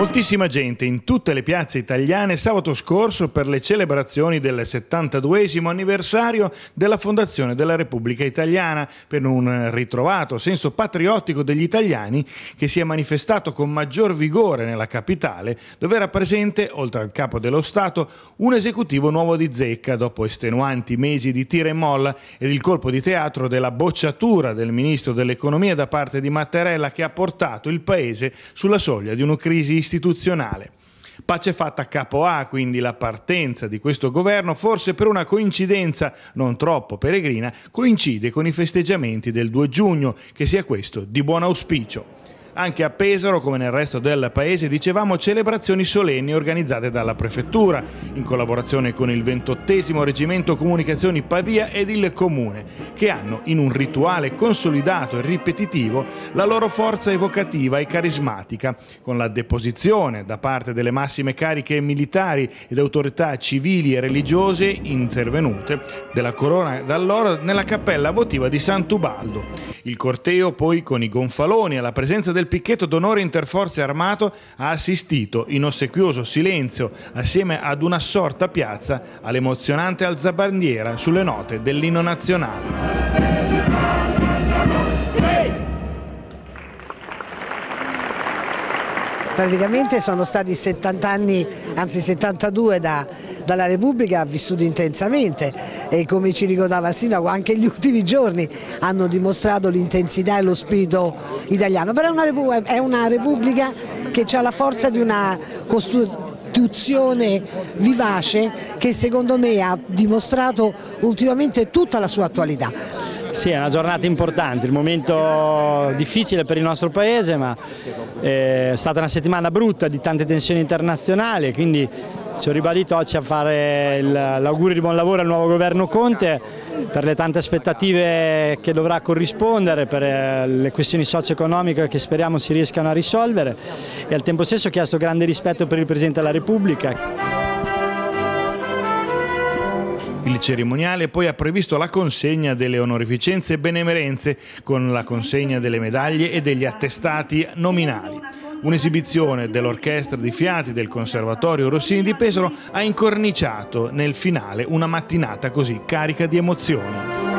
Moltissima gente in tutte le piazze italiane sabato scorso per le celebrazioni del 72esimo anniversario della fondazione della Repubblica Italiana, per un ritrovato senso patriottico degli italiani che si è manifestato con maggior vigore nella capitale, dove era presente, oltre al capo dello Stato, un esecutivo nuovo di zecca dopo estenuanti mesi di tira e molla ed il colpo di teatro della bocciatura del ministro dell'economia da parte di Mattarella, che ha portato il paese sulla soglia di una crisi istituzionale. Pace fatta a capo A, quindi la partenza di questo governo, forse per una coincidenza non troppo peregrina, coincide con i festeggiamenti del 2 giugno, che sia questo di buon auspicio. Anche a Pesaro, come nel resto del paese, dicevamo, celebrazioni solenni organizzate dalla Prefettura, in collaborazione con il 28° Reggimento Comunicazioni Pavia ed il Comune, che hanno, in un rituale consolidato e ripetitivo, la loro forza evocativa e carismatica, con la deposizione da parte delle massime cariche militari ed autorità civili e religiose intervenute della corona d'alloro nella cappella votiva di Sant'Ubaldo. Il corteo poi, con i gonfaloni, alla presenza del picchetto d'onore interforze armato, ha assistito in ossequioso silenzio, assieme ad una assorta piazza, all'emozionante alzabandiera sulle note dell'inno nazionale. Praticamente sono stati 70 anni, anzi 72 dalla Repubblica, vissuti intensamente, e come ci ricordava il sindaco anche gli ultimi giorni hanno dimostrato l'intensità e lo spirito italiano, però è una Repubblica che ha la forza di una Costituzione vivace che secondo me ha dimostrato ultimamente tutta la sua attualità. Sì, è una giornata importante, il momento difficile per il nostro Paese, ma è stata una settimana brutta di tante tensioni internazionali, quindi ci ho ribadito oggi a fare l'augurio di buon lavoro al nuovo governo Conte per le tante aspettative che dovrà corrispondere, per le questioni socio-economiche che speriamo si riescano a risolvere, e al tempo stesso ho chiesto grande rispetto per il Presidente della Repubblica. Il cerimoniale poi ha previsto la consegna delle onorificenze e benemerenze, con la consegna delle medaglie e degli attestati nominali. Un'esibizione dell'Orchestra di Fiati del Conservatorio Rossini di Pesaro ha incorniciato nel finale una mattinata così carica di emozioni.